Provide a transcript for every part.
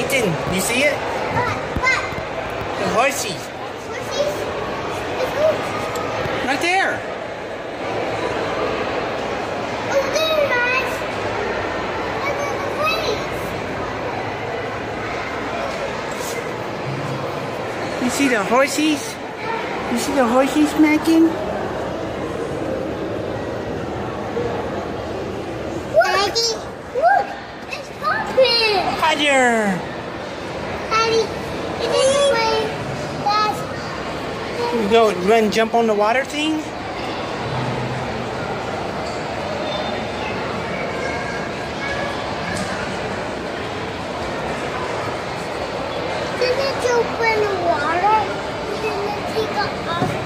Ethan, you see it? What? The horsies. Horsies? Right there. Over there, guys. Look at the place. You see the horsies? You see the horsies smacking? Daddy, look! It's popping! Roger! Daddy, it is way fast. You go run, jump on the water thing? Did it jump in the water? Did it take off?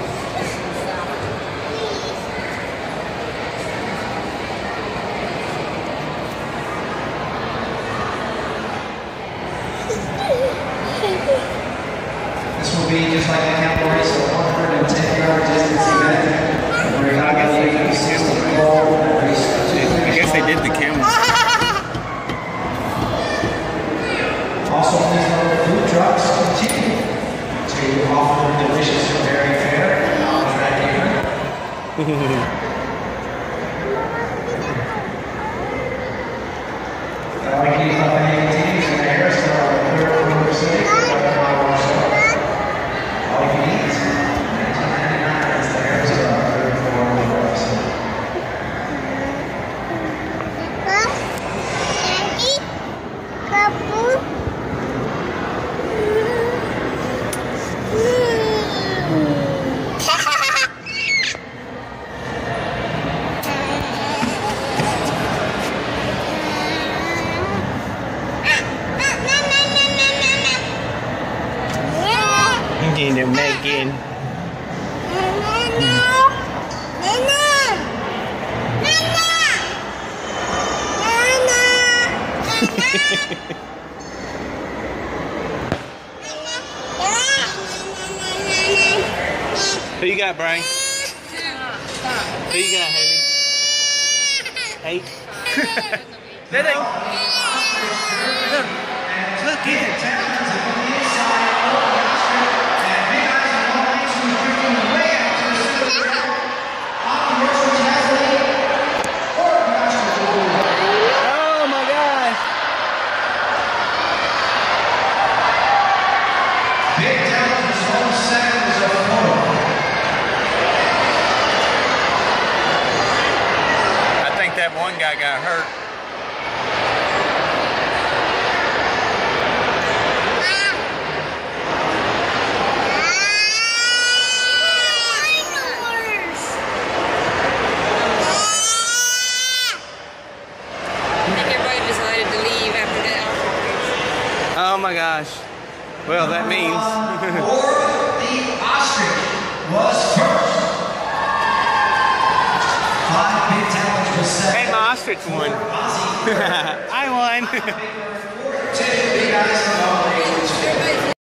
This will be just like the Capital Race, a 110-yard distance event. We're evaluating the 60-goal race. I guess they did the camera. Also, please note that food trucks continue to offer delicious and very fair on that evening. I'd like to use my name teams and Harris for our third quarter city. All you need is $19.99 is the Harris for our third quarter city. Daddy, couple. They're making. Who you got, Brian? Who you got, Haley? Hey. Look, look at it. That one guy got hurt. I think everybody decided to leave after that. Oh my gosh. Well, that means. The ostrich was first. 5 big talents was second. Hey, my ostrich won. I won. 2 big eyes and all.